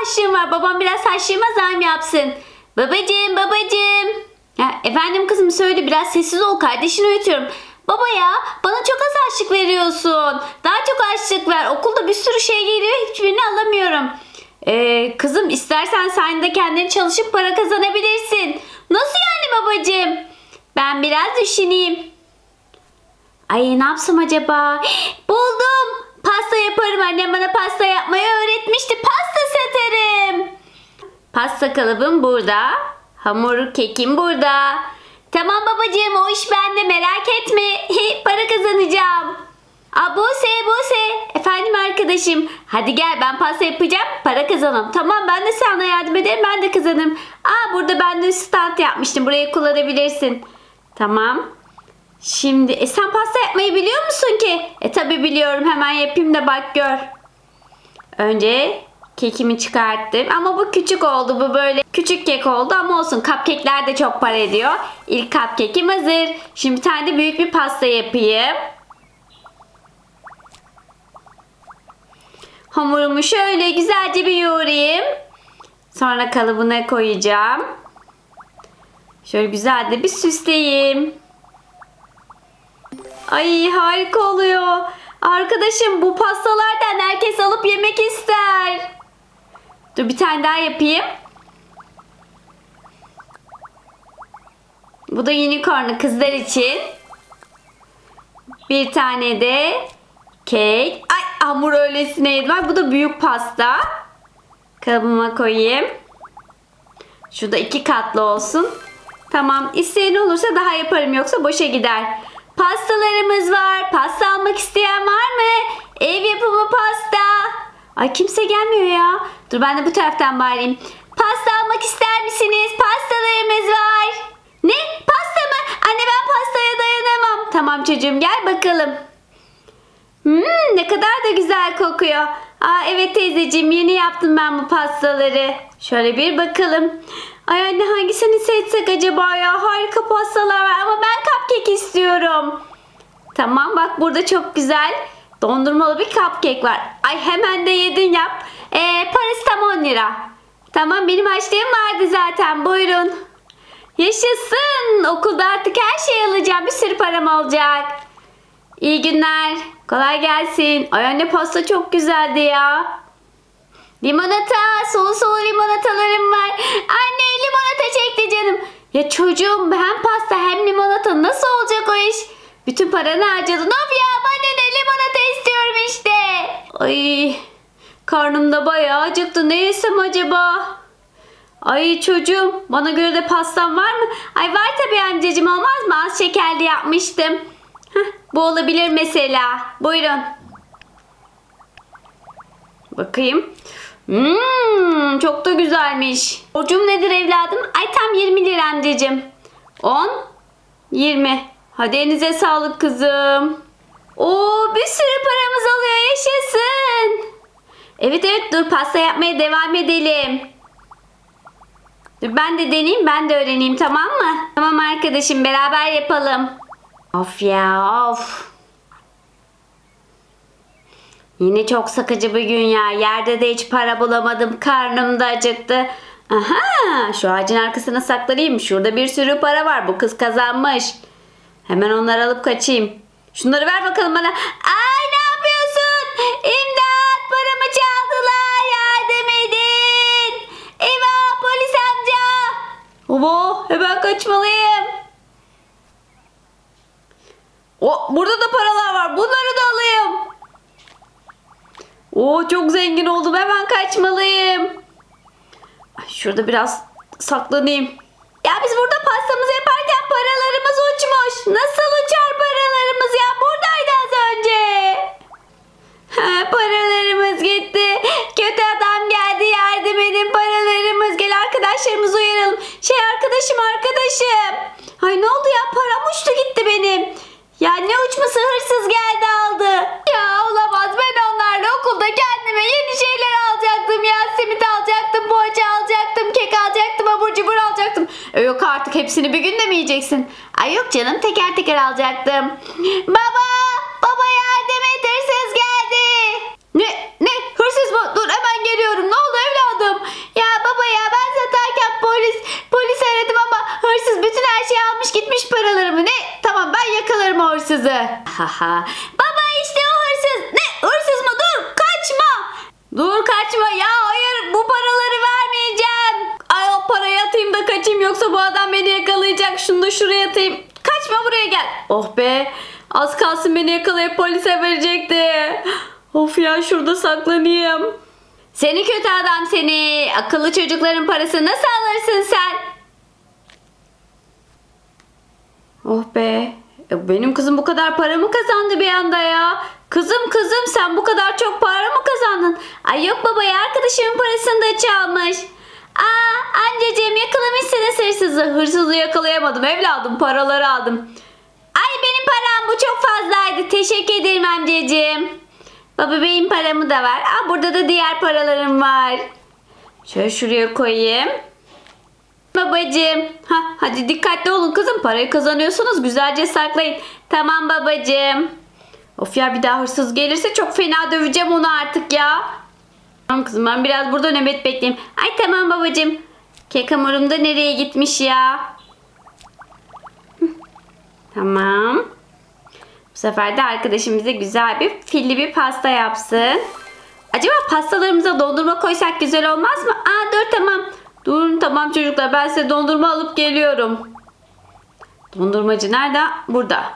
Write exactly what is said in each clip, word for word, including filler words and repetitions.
harçlığım var. Babam biraz harçlığıma zam yapsın. Babacığım babacığım. Ya, efendim kızım söyle, biraz sessiz ol, kardeşini uyutuyorum. Baba ya, bana çok az harçlık veriyorsun. Daha çok harçlık ver. Okulda bir sürü şey geliyor, hiçbirini alamıyorum. Ee, kızım istersen sen de kendin çalışıp para kazanabilirsin. Nasıl yani babacığım? Ben biraz düşüneyim. Ay ne yapsam acaba? Buldum. Pasta yaparım. Annem bana pasta yapmayı öğretmişti. Pasta satarım. Pasta kalıbım burada. Hamur kekim burada. Tamam babacığım, o iş bende, merak etme. Para kazanacağım. Aa, Buse Buse. Efendim arkadaşım. Hadi gel, ben pasta yapacağım, para kazanalım. Tamam, ben de sana yardım ederim, ben de kazanırım. Aa, burada ben de stand yapmıştım. Burayı kullanabilirsin. Tamam. Şimdi e, sen pasta yapmayı biliyor musun ki? E tabi biliyorum, hemen yapayım da bak gör. Önce kekimi çıkarttım ama bu küçük oldu, bu böyle küçük kek oldu ama olsun, cupcake'ler de çok para ediyor. İlk cupcake'im hazır. Şimdi bir tane de büyük bir pasta yapayım. Hamurumu şöyle güzelce bir yoğurayım. Sonra kalıbına koyacağım. Şöyle güzel de bir süsleyeyim. Ay harika oluyor. Arkadaşım, bu pastalardan herkes alıp yemek ister. Dur bir tane daha yapayım. Bu da unicorn'lu kızlar için. Bir tane de kek. Ay hamur öylesine yedim. Var. Bu da büyük pasta. Kalıbıma koyayım. Şurada iki katlı olsun. Tamam. İsteyen olursa daha yaparım, yoksa boşa gider. Pastalarımız var. Pasta almak isteyen var mı? Ev yapımı pasta. Ay kimse gelmiyor ya. Dur ben de bu taraftan bağırayım. Pasta almak ister misiniz? Pastalarımız var. Ne? Pasta mı? Anne ben pastaya dayanamam. Tamam çocuğum, gel bakalım. Hmm, ne kadar da güzel kokuyor. Aa, evet teyzeciğim, yeni yaptım ben bu pastaları. Şöyle bir bakalım. Ay anne, hangisini seçsek acaba ya? Harika pastalar var ama ben cupcake istiyorum. Tamam bak, burada çok güzel dondurmalı bir cupcake var. Ay hemen de yedin yap. Ee, parası tam on lira. Tamam, benim harçlığım vardı zaten, buyurun. Yaşasın. Okulda artık her şeyi alacağım. Bir sürü param olacak. İyi günler. Kolay gelsin. Ay anne, pasta çok güzeldi ya. Limonata. Sulu sulu limonatalarım var. Anne limonata çekti canım. Ya çocuğum, hem pasta hem limonata, nasıl olacak o iş? Bütün paranı harcadın. Of ya, bana ne, limonata istiyorum işte. Ay karnım da bayağı acıktı. Ne yesem acaba? Ay çocuğum, bana göre de pastam var mı? Ay var tabii amcacığım, olmaz mı? Az şekerli yapmıştım. Heh, bu olabilir mesela. Buyurun. Bakayım. Hmm, çok da güzelmiş. Borcum nedir evladım? Ay tam yirmi lira amcacığım. on, yirmi. Hadi elinize sağlık kızım. Oo, bir sürü paramız oluyor, yaşasın. Evet evet, dur pasta yapmaya devam edelim. Dur ben de deneyeyim, ben de öğreneyim, tamam mı? Tamam arkadaşım, beraber yapalım. Of ya of. Yine çok sıkıcı bir gün ya. Yerde de hiç para bulamadım. Karnım da acıktı. Aha, şu ağacın arkasına saklanayım. Şurada bir sürü para var. Bu kız kazanmış. Hemen onları alıp kaçayım. Şunları ver bakalım bana. Ay ne yapıyorsun? İmdat, paramı çaldılar. Yardım edin. Eyvah, polis amca. Obo, hemen kaçmalıyım. O, burada da paralar var. Bunları da alayım. Oo, çok zengin oldum. Hemen kaçmalıyım. Şurada biraz saklanayım. Ya biz burada pastamızı yaparken paralarımız uçmuş. Nasıl uçar paralarımız ya? Buradaydı az önce. Ha, paralarımız gitti. Kötü adam geldi. Yardım edin, paralarımız. Gel arkadaşlarımızı uyaralım. Şey arkadaşım arkadaşım. Ay ne oldu ya? Param uçtu gitti benim. Ya ne uçması, hırsız geldi aldı. Ya olamaz, ben onlarla okulda kendime yeni şeyler alacaktım ya. Simit alacaktım, poğaça alacaktım, kek alacaktım, abur cubur alacaktım. E yok artık, hepsini bir günde mi yiyeceksin? Ay yok canım, teker teker alacaktım. Baba, baba yardım et, hırsız geldi. Ne, ne, hırsız mı? Dur hemen geliyorum. Ne oldu evladım? Haha. Baba işte o hırsız. Ne? Hırsız mı? Dur kaçma. Dur kaçma ya, hayır bu paraları vermeyeceğim. Ay o parayı atayım da kaçayım, yoksa bu adam beni yakalayacak. Şunu da şuraya atayım. Kaçma, buraya gel. Oh be, az kalsın beni yakalayıp polise verecekti. Of ya, şurada saklanayım. Seni kötü adam seni. Akıllı çocukların parasını nasıl alırsın sen? Oh be. Benim kızım bu kadar para mı kazandı bir anda ya? Kızım kızım sen bu kadar çok para mı kazandın? Ay yok baba ya, arkadaşımın parasını da çalmış. Aa anneciğim, yakalamışsınız hırsızı. Hırsızı yakalayamadım evladım, paraları aldım. Ay benim param bu çok fazlaydı. Teşekkür ederim amcacığım. Baba benim paramı da ver. Aa burada da diğer paralarım var. Şöyle şuraya koyayım. Babacığım. Ha, hadi dikkatli olun kızım. Parayı kazanıyorsunuz. Güzelce saklayın. Tamam babacığım. Of ya, bir daha hırsız gelirse çok fena döveceğim onu artık ya. Tamam kızım, ben biraz burada nöbet bekleyeyim. Ay tamam babacığım. Kek hamurum da nereye gitmiş ya? Hı. Tamam. Bu sefer de arkadaşım bize güzel bir filli bir pasta yapsın. Acaba pastalarımıza dondurma koysak güzel olmaz mı? Aa dur tamam. Durun tamam çocuklar, ben size dondurma alıp geliyorum. Dondurmacı nerede? Burada.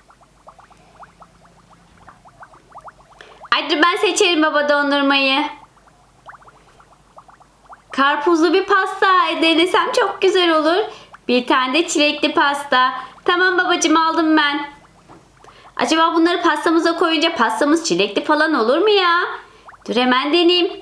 Ay dur ben seçerim baba dondurmayı. Karpuzlu bir pasta denesem çok güzel olur. Bir tane de çilekli pasta. Tamam babacığım, aldım ben. Acaba bunları pastamıza koyunca pastamız çilekli falan olur mu ya? Dur hemen deneyeyim.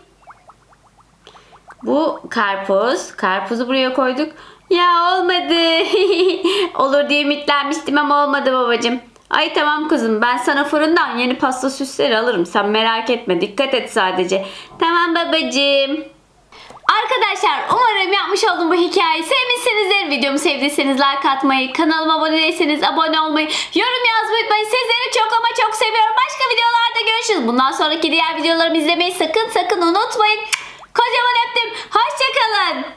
Bu karpuz. Karpuzu buraya koyduk. Ya olmadı. Olur diye ümitlenmiştim ama olmadı babacığım. Ay tamam kızım, ben sana fırından yeni pasta süsleri alırım. Sen merak etme, dikkat et sadece. Tamam babacığım. Arkadaşlar umarım yapmış olduğum bu hikayeyi sevmişsinizdir. Videomu sevdiyseniz like atmayı, kanalıma abone değilseniz abone olmayı, yorum yazmayı unutmayın. Sizleri çok ama çok seviyorum. Başka videolarda görüşürüz. Bundan sonraki diğer videolarımı izlemeyi sakın sakın unutmayın. Kocaman öptüm. Hoşçakalın.